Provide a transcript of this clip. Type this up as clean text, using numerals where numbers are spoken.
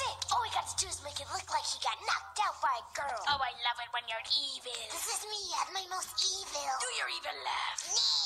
it. All we got to do is make it look like he got knocked out by a girl. Oh, I love it when you're evil. This is me at my most evil. Do your evil laugh.